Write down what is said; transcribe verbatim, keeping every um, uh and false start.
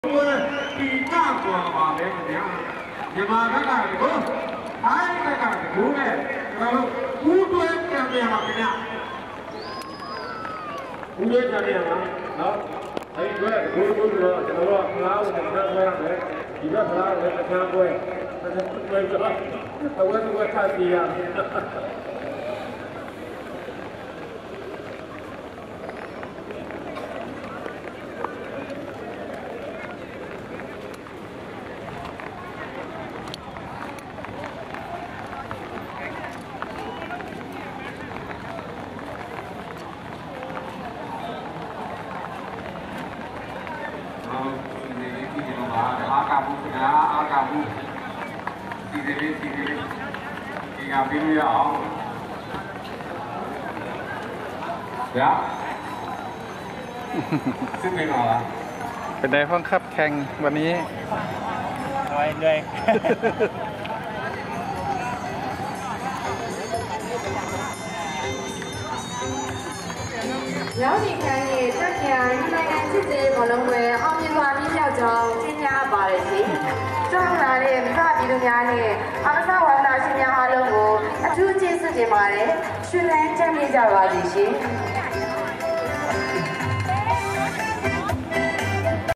ဒီကကွာပါပဲခင်ဗျာမြန်မာဘက်ကကိုအိုင်းဘက်ကကိုနဲ့ကျွန်တော်တို့ဘူးတွဲကံပြန်ပါခင်ဗျာဘူးတွဲကံပြန်ပါနော်အဲဒီကကိုကိုတို့ကျွန်တော်တို့ဖလားကိုတစ်ခါပွဲရတယ်ဒီဘက်ဖလားကိုတစ်ခါပွဲတစ်ခါပွဲတော့အဝတ်ဝတ်ခါစီရပြီးလို့ရအောင်ဗျာซึ่งเป็นอะไรเป็นไงบ้างครับแข่งวันนี้เหนื่อยเหนื่อยแล้วมีแข่งนี้จะแข่งในงานที่เจบอลลงเวอเอามีความมีเจ้าจองที่ยาบาเลยสิจ้องนาเนี่ยข้าปีดุงยาเนี่ยอาภาษาวันนาชิญญาฮาลงโออทุเจสุเจมาเลยชุนแรงจะมีจาวาดิสิ